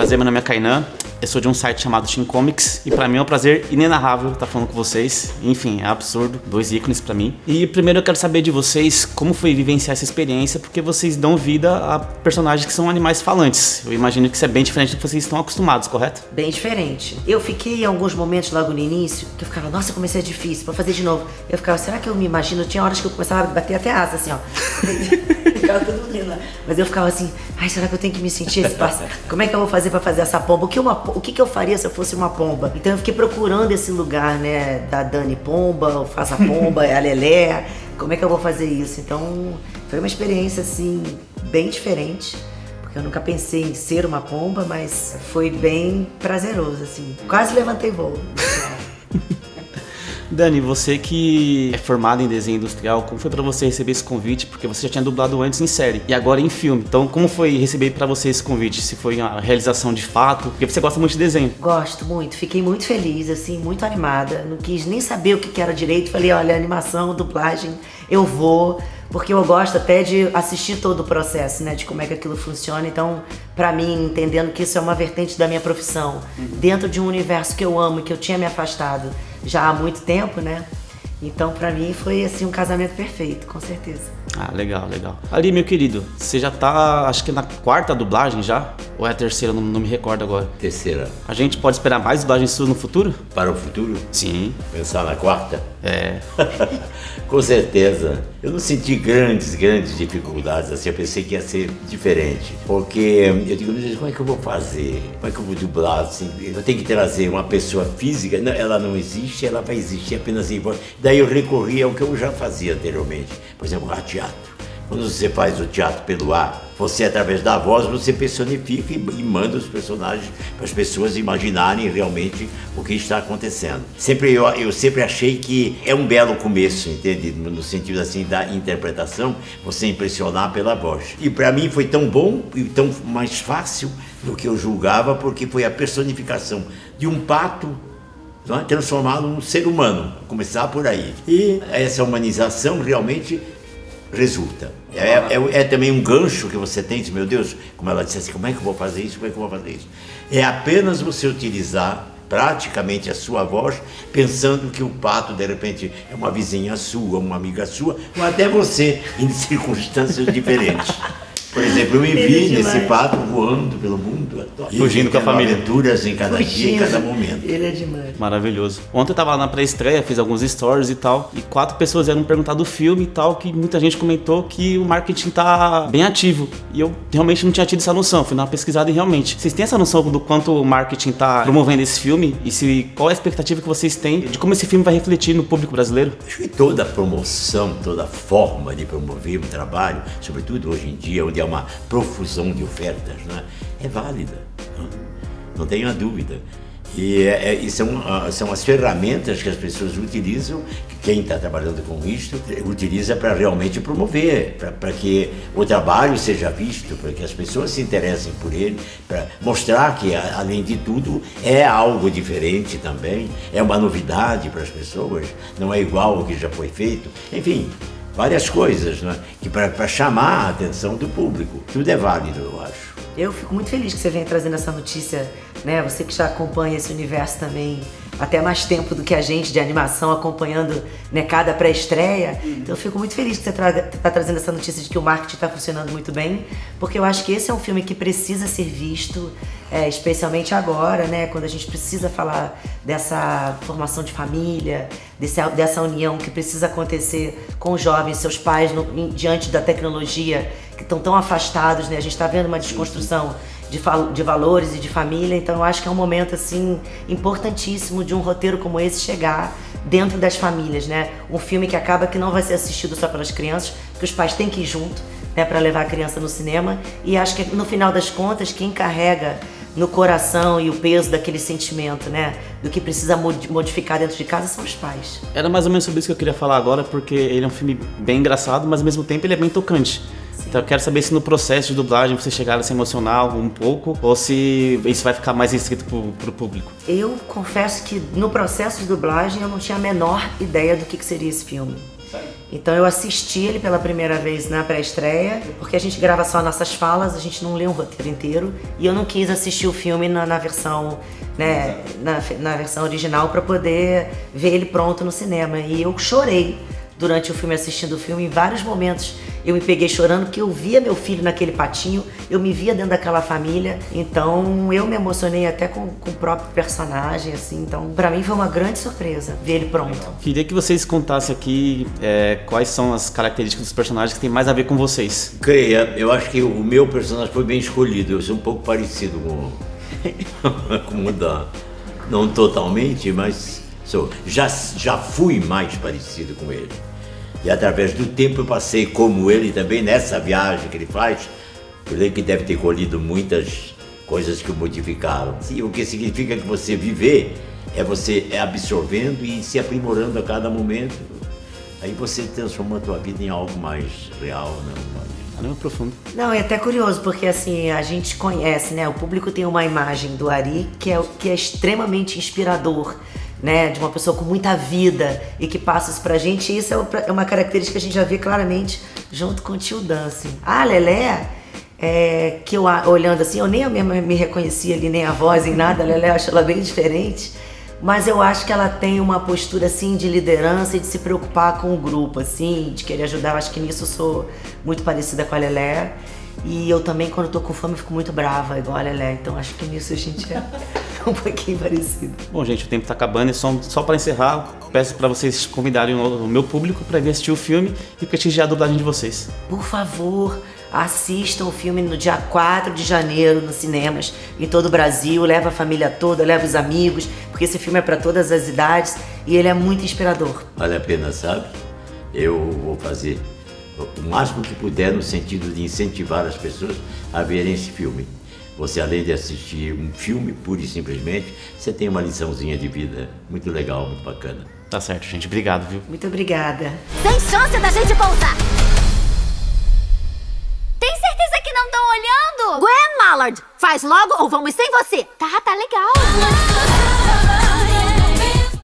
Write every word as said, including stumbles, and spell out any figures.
prazer, meu nome é Kainan. Eu sou de um site chamado Team Comics e pra mim é um prazer inenarrável estar falando com vocês. Enfim, é absurdo, dois ícones pra mim. E primeiro eu quero saber de vocês como foi vivenciar essa experiência, porque vocês dão vida a personagens que são animais falantes. Eu imagino que isso é bem diferente do que vocês estão acostumados, correto? Bem diferente. Eu fiquei em alguns momentos logo no início que eu ficava, nossa, como isso é difícil, pra fazer de novo. Eu ficava, será que eu me imagino? Tinha horas que eu começava a bater até asa, assim, ó. Ficava tudo lindo lá. Mas eu ficava assim, ai, será que eu tenho que me sentir esse passo? Como é que eu vou fazer pra fazer essa pomba? O que, uma, o que, que eu faria se eu fosse uma pomba? Então eu fiquei procurando esse lugar, né, da Dani Pomba, o Faça Pomba, a Lelé. Como é que eu vou fazer isso? Então foi uma experiência, assim, bem diferente. Porque eu nunca pensei em ser uma pomba, mas foi bem prazeroso, assim. Quase levantei voo. Dani, você que é formada em desenho industrial, como foi pra você receber esse convite? Porque você já tinha dublado antes em série e agora em filme. Então, como foi receber pra você esse convite? Se foi uma realização de fato? Porque você gosta muito de desenho. Gosto muito. Fiquei muito feliz, assim, muito animada. Não quis nem saber o que era direito. Falei, olha, animação, dublagem, eu vou. Porque eu gosto até de assistir todo o processo, né? De como é que aquilo funciona. Então, pra mim, entendendo que isso é uma vertente da minha profissão, uhum. dentro de um universo que eu amo e que eu tinha me afastado já há muito tempo, né? Então, pra mim, foi, assim, um casamento perfeito, com certeza. Ah, legal, legal. Ali, meu querido, você já tá, acho que na quarta dublagem já? Ou é a terceira? Não, não me recordo agora. Terceira. A gente pode esperar mais dublagens suas no futuro? Para o futuro? Sim. Pensar na quarta? É. Com certeza. Eu não senti grandes, grandes dificuldades, assim, eu pensei que ia ser diferente. Porque eu digo, meu Deus, como é que eu vou fazer? Como é que eu vou dublar, assim? Eu tenho que trazer uma pessoa física, não, ela não existe, ela vai existir apenas em voz. Daí eu recorri ao que eu já fazia anteriormente, por exemplo, a teatro. Quando você faz o teatro pelo ar, você, através da voz, você personifica e, e manda os personagens para as pessoas imaginarem realmente o que está acontecendo. Sempre eu, eu sempre achei que é um belo começo, entende? No sentido assim da interpretação, você impressionar pela voz. E para mim foi tão bom e tão mais fácil do que eu julgava, porque foi a personificação de um pato transformá-lo num ser humano, começar por aí. E essa humanização realmente resulta. É, é, é também um gancho que você tem, meu Deus, como ela disse assim, como é que eu vou fazer isso, como é que eu vou fazer isso? É apenas você utilizar praticamente a sua voz, pensando que o pato, de repente, é uma vizinha sua, uma amiga sua, ou até você, em circunstâncias diferentes. Por exemplo, eu me vi nesse pato voando pelo mundo, fugindo com a família. Aventuras em cada Fugindo. dia, em cada momento. Ele é demais. Maravilhoso. Ontem eu tava lá na pré-estreia, fiz alguns stories e tal, e quatro pessoas vieram perguntar do filme e tal, que muita gente comentou que o marketing tá bem ativo. E eu realmente não tinha tido essa noção, fui dar uma pesquisada e realmente. Vocês têm essa noção do quanto o marketing tá promovendo esse filme? E se, qual é a expectativa que vocês têm de como esse filme vai refletir no público brasileiro? Acho que toda promoção, toda forma de promover um trabalho, sobretudo hoje em dia, onde há uma profusão de ofertas, né, é válida, não, não tenho a dúvida. E, é, e são, são as ferramentas que as pessoas utilizam, que quem está trabalhando com isto utiliza para realmente promover, para que o trabalho seja visto, para que as pessoas se interessem por ele, para mostrar que, além de tudo, é algo diferente também, é uma novidade para as pessoas, não é igual ao que já foi feito, enfim. Várias coisas, né? Que para chamar a atenção do público. Tudo é válido, eu acho. Eu fico muito feliz que você venha trazendo essa notícia, né? Você que já acompanha esse universo também até mais tempo do que a gente de animação, acompanhando, né, cada pré-estreia. Uhum. Então eu fico muito feliz que você está trazendo essa notícia de que o marketing está funcionando muito bem, porque eu acho que esse é um filme que precisa ser visto, é, especialmente agora, né, quando a gente precisa falar dessa formação de família, desse, dessa união que precisa acontecer com os jovens, seus pais, no, em, diante da tecnologia, que estão tão afastados, né? A gente está vendo uma desconstrução de, de valores e de família, então eu acho que é um momento, assim, importantíssimo de um roteiro como esse chegar dentro das famílias, né? Um filme que acaba que não vai ser assistido só pelas crianças, porque os pais têm que ir junto, né, para levar a criança no cinema, e acho que no final das contas quem carrega no coração e o peso daquele sentimento, né, do que precisa modificar dentro de casa são os pais. Era mais ou menos sobre isso que eu queria falar agora, porque ele é um filme bem engraçado, mas ao mesmo tempo ele é bem tocante. Sim. Então eu quero saber se no processo de dublagem você chegaram a se emocionar um pouco, ou se isso vai ficar mais restrito pro, pro público. Eu confesso que no processo de dublagem eu não tinha a menor ideia do que, que seria esse filme. Sério? Então eu assisti ele pela primeira vez na pré-estreia, porque a gente grava só nossas falas, a gente não lê um roteiro inteiro, e eu não quis assistir o filme na, na versão, né, na, na versão original para poder ver ele pronto no cinema. E eu chorei durante o filme, assistindo o filme, em vários momentos eu me peguei chorando, porque eu via meu filho naquele patinho, eu me via dentro daquela família, então eu me emocionei até com, com o próprio personagem, assim, então pra mim foi uma grande surpresa ver ele pronto. Queria que vocês contassem aqui é, quais são as características dos personagens que tem mais a ver com vocês. Creia, eu acho que o meu personagem foi bem escolhido, eu sou um pouco parecido com, com o Dan, não totalmente, mas sou. Já, já fui mais parecido com ele. E através do tempo eu passei como ele também nessa viagem que ele faz, ele que deve ter colhido muitas coisas que o modificaram. Sim, o que significa que você viver é você absorvendo e se aprimorando a cada momento. Aí você transforma a tua vida em algo mais real, né? Caramba, profundo. Não, é até curioso, porque assim, a gente conhece, né? O público tem uma imagem do Ari que é, que é extremamente inspirador, né, de uma pessoa com muita vida e que passa isso pra gente, e isso é uma característica que a gente já vê claramente junto com o tio Dan, assim. A Lelé, é, que eu olhando assim, eu nem eu mesma me reconhecia ali, nem a voz, em nada, a Lelé eu acho ela bem diferente, mas eu acho que ela tem uma postura assim de liderança e de se preocupar com o grupo, assim, de querer ajudar. Eu acho que nisso eu sou muito parecida com a Lelé. E eu também, quando tô com fome, fico muito brava, igual a Lelé. Então acho que nisso a gente é um pouquinho parecido. Bom, gente, o tempo tá acabando e só, só para encerrar, peço para vocês convidarem o, o meu público para vir assistir o filme e prestigiar a dublagem de vocês. Por favor, assistam o filme no dia quatro de janeiro nos cinemas, em todo o Brasil. Leva a família toda, leva os amigos, porque esse filme é para todas as idades e ele é muito inspirador. Vale a pena, sabe? Eu vou fazer o máximo que puder no sentido de incentivar as pessoas a verem esse filme. Você, além de assistir um filme, pura e simplesmente, você tem uma liçãozinha de vida muito legal, muito bacana. Tá certo, gente. Obrigado, viu? Muito obrigada. Sem chance da gente pousar! Tem certeza que não estão olhando? Gwen Mallard, faz logo ou vamos sem você. Tá, tá legal.